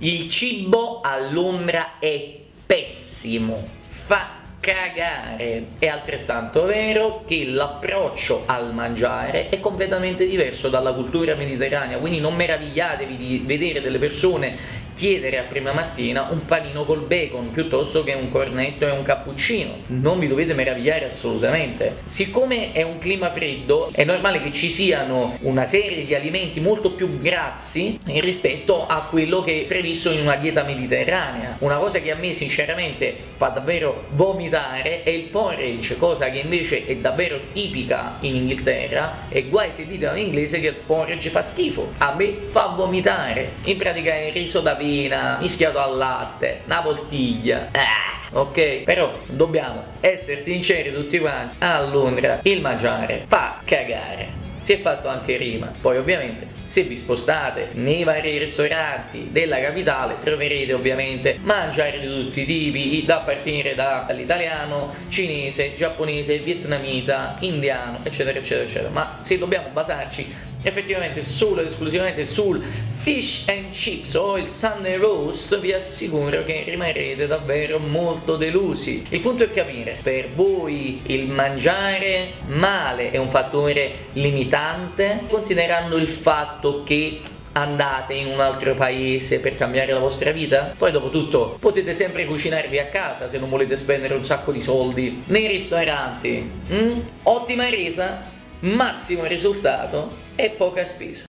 Il cibo a Londra è pessimo, fa cagare. È altrettanto vero che l'approccio al mangiare è completamente diverso dalla cultura mediterranea, quindi non meravigliatevi di vedere delle persone chiedere a prima mattina un panino col bacon piuttosto che un cornetto e un cappuccino. Non vi dovete meravigliare assolutamente. Siccome è un clima freddo, è normale che ci siano una serie di alimenti molto più grassi rispetto a quello che è previsto in una dieta mediterranea. Una cosa che a me sinceramente fa davvero vomitare è il porridge, cosa che invece è davvero tipica in Inghilterra, e guai se dite a un inglese che il porridge fa schifo. A me fa vomitare. In pratica è il riso d'avena mischiato al latte, una poltiglia. Ok? Però dobbiamo essere sinceri tutti quanti, a Londra il mangiare fa cagare. Si è fatto anche rima. Poi ovviamente se vi spostate nei vari ristoranti della capitale troverete ovviamente mangiare di tutti i tipi, da partire dall'italiano, cinese, giapponese, vietnamita, indiano, eccetera eccetera eccetera. Ma se dobbiamo basarci effettivamente solo ed esclusivamente sul fish and chips o il Sunday roast, vi assicuro che rimarrete davvero molto delusi. Il punto è capire, per voi il mangiare male è un fattore limitante, considerando il fatto che andate in un altro paese per cambiare la vostra vita? Poi dopo tutto potete sempre cucinarvi a casa se non volete spendere un sacco di soldi nei ristoranti. Ottima resa, massimo risultato e poca spesa.